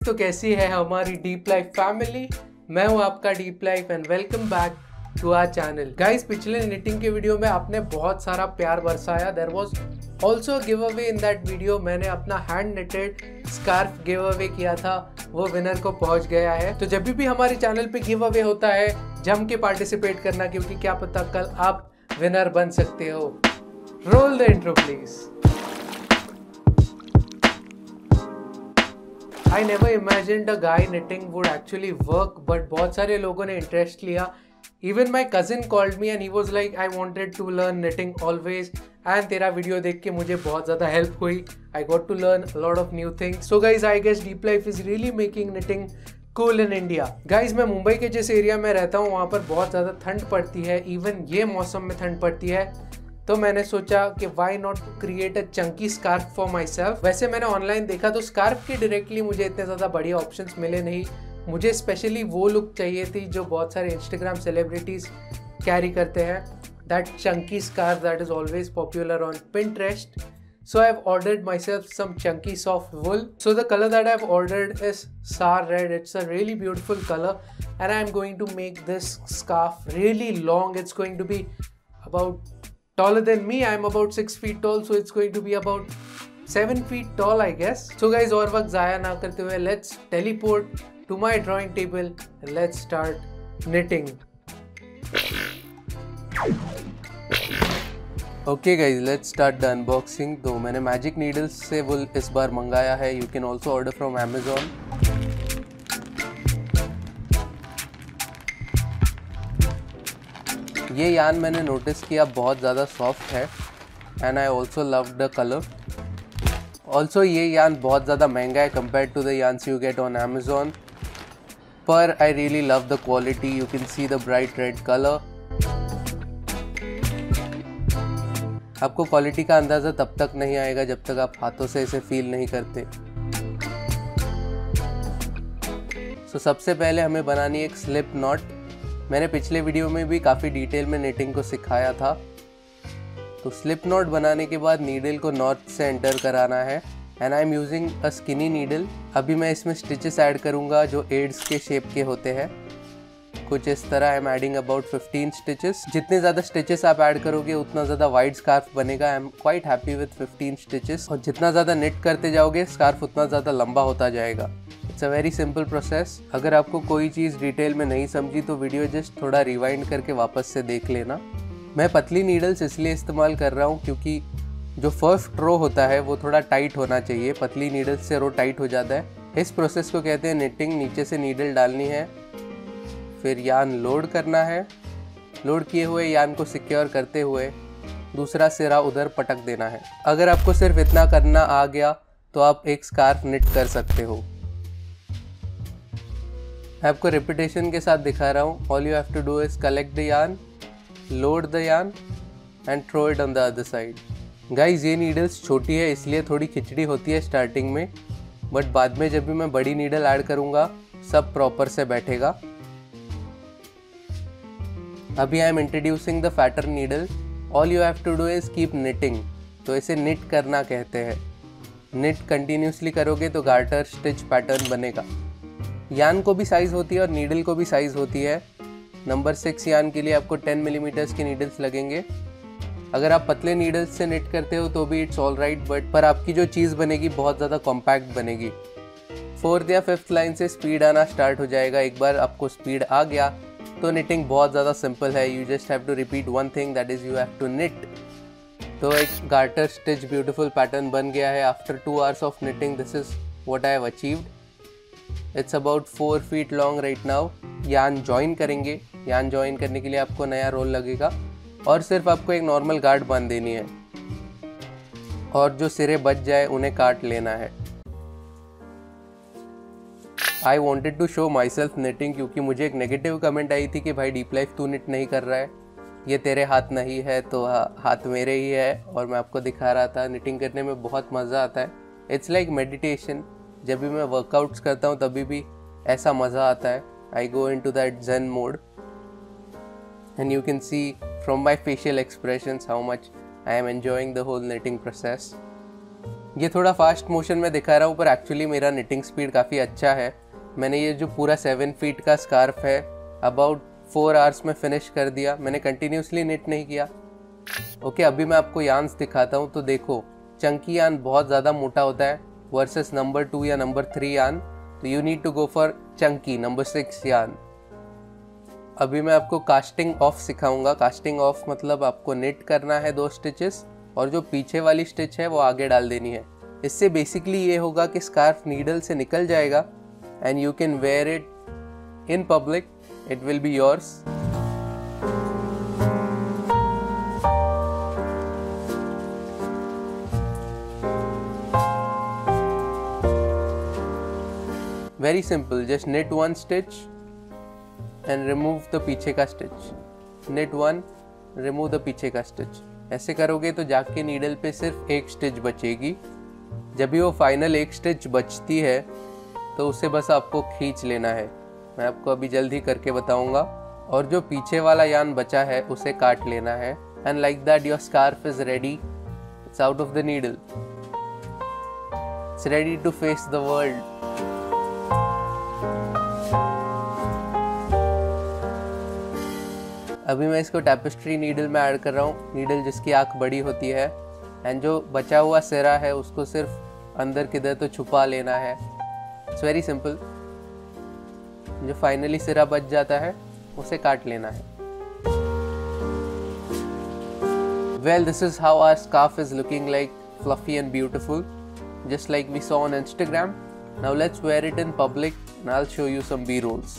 तो कैसी है हमारी डीप लाइफ फैमिली। मैं हूं आपका Deep life and welcome back to our channel. Guys, पिछले निटिंग के वीडियो में आपने बहुत सारा प्यार बरसाया। There was also give away in that video. मैंने अपना hand knitted scarf give away किया था, वो विनर को पहुंच गया है। तो जब भी हमारे चैनल पे गिव अवे होता है, जम के पार्टिसिपेट करना, क्योंकि क्या पता कल आप विनर बन सकते हो। Roll the intro please. I never imagined a guy knitting would actually work, but बहुत सारे लोगों ने इंटरेस्ट लिया। Even my cousin called me and he was like, I wanted to learn knitting always, and तेरा video देख के मुझे बहुत ज़्यादा हेल्प हुई। I got to learn a lot of new things. So guys, I guess Deep Life is really making knitting cool in India. Guys, मैं मुंबई के जिस एरिया में रहता हूँ वहाँ पर बहुत ज़्यादा ठंड पड़ती है। इवन ये मौसम में ठंड पड़ती है, तो मैंने सोचा कि why not create a chunky scarf for myself. वैसे मैंने ऑनलाइन देखा तो स्कार्फ के डायरेक्टली मुझे इतने ज़्यादा बढ़िया ऑप्शंस मिले नहीं। मुझे स्पेशली वो लुक चाहिए थी जो बहुत सारे इंस्टाग्राम सेलिब्रिटीज़ कैरी करते हैं, that chunky scarf that is always popular on Pinterest. So I have ordered myself some chunky soft wool. So the color that I have ordered is Sar Red. It's a really beautiful color and I am going to make this scarf really long. It's going to be about taller than me. I'm about 6 feet tall, so it's going to be about 7 feet tall, I guess. So guys, और वक्त ज़ाया ना करते हुए let's teleport to my drawing table and let's start knitting. Okay guys, let's start the unboxing. तो मैंने magic needles से वुल इस बार मंगाया है। You can also order from Amazon. ये यान मैंने नोटिस किया बहुत ज़्यादा सॉफ्ट है and I also love the colour. Also ये यान बहुत ज़्यादा महंगा है compare to the yarns you get on Amazon, पर I really love the quality. You can see the bright red colour. आपको क्वालिटी का अंदाज़ा तब तक नहीं आएगा जब तक आप हाथों से इसे फील नहीं करते। सो सबसे पहले हमें बनानी है एक स्लिप नॉट। मैंने पिछले वीडियो में भी काफ़ी डिटेल में निटिंग को सिखाया था। तो स्लिप नॉट बनाने के बाद नीडल को नॉट से एंटर कराना है and I am using a skinny needle. अभी मैं इसमें स्टिचेस ऐड करूँगा जो एड्स के शेप के होते हैं, कुछ इस तरह। I am adding about 15 stitches. जितने ज़्यादा स्टिचेस आप ऐड करोगे उतना ज़्यादा वाइड स्कार्फ बनेगा। I am quite happy with 15 stitches. और जितना ज़्यादा निट करते जाओगे स्कार्फ उतना ज़्यादा लंबा होता जाएगा। It's a very simple process. अगर आपको कोई चीज़ डिटेल में नहीं समझी तो वीडियो जस्ट थोड़ा रिवाइंड करके वापस से देख लेना। मैं पतली नीडल्स इसलिए इस्तेमाल कर रहा हूँ क्योंकि जो फर्स्ट रो होता है वो थोड़ा टाइट होना चाहिए। पतली नीडल्स से रो टाइट हो जाता है। इस प्रोसेस को कहते हैं निटिंग। नीचे से नीडल डालनी है, फिर यान लोड करना है। लोड किए हुए यान को सिक्योर करते हुए दूसरा सिरा उधर पटक देना है। अगर आपको सिर्फ इतना करना आ गया तो आप एक स्कार्फ निट कर सकते हो। मैं आपको रिपीटेशन के साथ दिखा रहा हूँ। All you have to do is collect the yarn, load the yarn and throw it on the other side. Guys, ये नीडल्स छोटी है इसलिए थोड़ी खिचड़ी होती है स्टार्टिंग में, बट बाद में जब भी मैं बड़ी नीडल ऐड करूँगा सब प्रॉपर से बैठेगा। अभी I am introducing the fatter needle. All you have to do is keep knitting. तो इसे निट करना कहते हैं। निट कंटिन्यूसली करोगे तो गार्टर स्टिच पैटर्न बनेगा। यान को भी साइज़ होती है और नीडल को भी साइज़ होती है। नंबर 6 यान के लिए आपको 10 मिलीमीटर्स के नीडल्स लगेंगे। अगर आप पतले नीडल्स से निट करते हो तो भी इट्स ऑल राइट, बट पर आपकी जो चीज़ बनेगी बहुत ज़्यादा कॉम्पैक्ट बनेगी। 4th या 5th लाइन से स्पीड आना स्टार्ट हो जाएगा। एक बार आपको स्पीड आ गया तो निटिंग बहुत ज़्यादा सिंपल है। You just have to repeat one thing, that is you have to knit. तो एक गार्टर स्टिच ब्यूटीफुल पैटर्न बन गया है। After 2 hours of knitting this is what I have achieved. It's about 4 feet long right now. Yarn join करेंगे। Yarn join करने के लिए आपको नया रोल लगेगा और सिर्फ आपको एक नॉर्मल गार्ड बांध देनी है और जो सिरे बच जाए उन्हें काट लेना है। I wanted to show myself knitting क्योंकि मुझे एक नेगेटिव कमेंट आई थी कि भाई डीप लाइफ तू निट नहीं कर रहा है, ये तेरे हाथ नहीं है। तो हाथ मेरे ही है और मैं आपको दिखा रहा था। निटिंग करने में बहुत मज़ा आता है। It's like meditation. जब भी मैं वर्कआउट्स करता हूँ तभी भी ऐसा मज़ा आता है। I go in to that zen mode and you can see from my facial expressions how much I am enjoying the whole knitting process. ये थोड़ा फास्ट मोशन में दिखा रहा हूँ पर एक्चुअली मेरा निटिंग स्पीड काफ़ी अच्छा है। मैंने ये जो पूरा 7 फीट का स्कार्फ है अबाउट 4 आवर्स में फिनिश कर दिया। मैंने कंटिन्यूसली निट नहीं किया। ओके, अभी मैं आपको यान्स दिखाता हूँ। तो देखो, चंकी यान बहुत ज़्यादा मोटा होता है वर्सेस नंबर 2 या नंबर 3 यान, तो you need to go for chunky number 6 yarn. अभी मैं आपको कास्टिंग ऑफ सिखाऊंगा। कास्टिंग ऑफ मतलब आपको निट करना है 2 स्टिचेस और जो पीछे वाली स्टिच है वो आगे डाल देनी है। इससे बेसिकली ये होगा कि स्कार्फ नीडल से निकल जाएगा and you can wear it in public, it will be yours. Very simple, just knit 1 stitch and remove the पीछे का स्टिच, knit 1, remove the पीछे का स्टिच। ऐसे करोगे तो जाके नीडल पे सिर्फ 1 स्टिच बचेगी। जब भी वो फाइनल 1 स्टिच बचती है तो उसे बस आपको खींच लेना है। मैं आपको अभी जल्दी करके बताऊंगा। और जो पीछे वाला यान बचा है उसे काट लेना है and like that your scarf is ready. It's out of the needle, it's ready to face the world. अभी मैं इसको टैपेस्ट्री नीडल में ऐड कर रहा हूँ, नीडल जिसकी आँख बड़ी होती है। एंड जो बचा हुआ सिरा है उसको सिर्फ अंदर किधर तो छुपा लेना है। It's very simple. जो फाइनली सिरा बच जाता है उसे काट लेना है। Well, this is how our scarf is looking like, fluffy and beautiful, just like we saw on Instagram. Now let's wear it in public and I'll show you some B-rolls.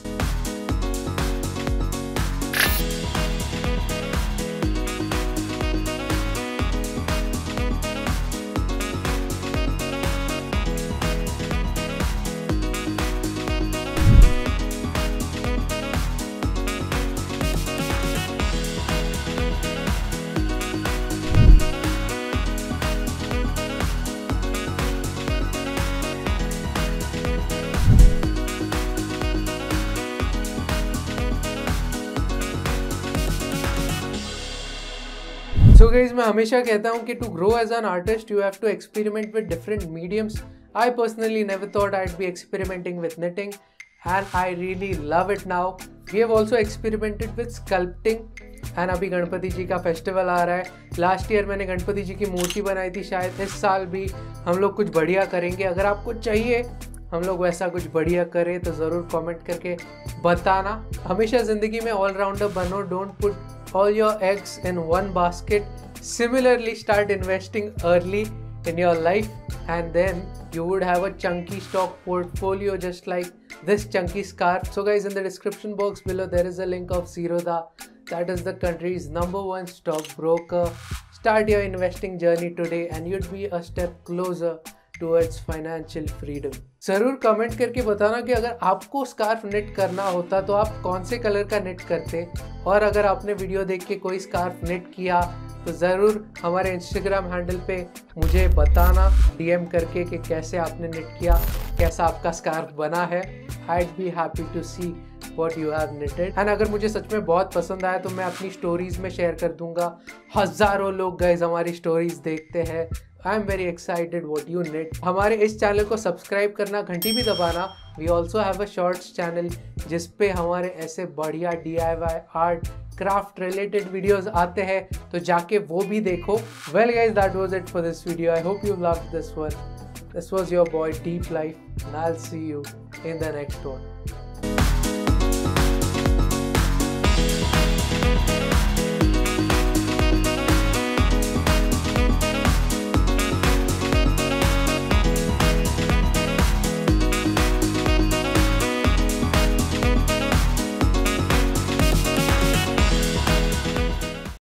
So guys, मैं हमेशा कहता हूँ कि to grow as an artist you have to experiment with different mediums. I personally never thought I'd be experimenting with knitting and I really love it now. We have also experimented with sculpting and अभी गणपति जी का festival आ रहा है। Last year मैंने गणपति जी की मूर्ति बनाई थी, शायद इस साल भी हम लोग कुछ बढ़िया करेंगे। अगर आपको चाहिए हम लोग वैसा कुछ बढ़िया करें तो ज़रूर कमेंट करके बताना। हमेशा ज़िंदगी में ऑलराउंडर बनो, don't put all your eggs in one basket. Similarly, start investing early in your life and then you would have a chunky stock portfolio just like this chunky scarf. So guys, in the description box below there is a link of Zerodha. That is the country's #1 stockbroker. Start your investing journey today and you'd be a step closer towards financial freedom. ज़रूर comment करके बताना कि अगर आपको scarf knit करना होता तो आप कौन से कलर का निट करते, और अगर आपने वीडियो देख के कोई स्कार्फ निट किया तो ज़रूर हमारे इंस्टाग्राम हैंडल पे मुझे बताना DM करके कि कैसे आपने निट किया, कैसा आपका स्कार्फ बना है। I'd be happy to see what you have knitted. And अगर मुझे सच में बहुत पसंद आया तो मैं अपनी स्टोरीज में शेयर कर दूंगा। हज़ारों लोग गाइस हमारी स्टोरीज देखते हैं। I am very excited what you knit. हमारे इस चैनल को सब्सक्राइब करना, घंटी भी दबाना। We also have a shorts channel जिस पे हमारे ऐसे बढ़िया DIY art craft related videos आते हैं, तो जाके वो भी देखो। Well guys, that was it for this video. I hope you loved this one. This was your boy Deep Life and I'll see you in the next one.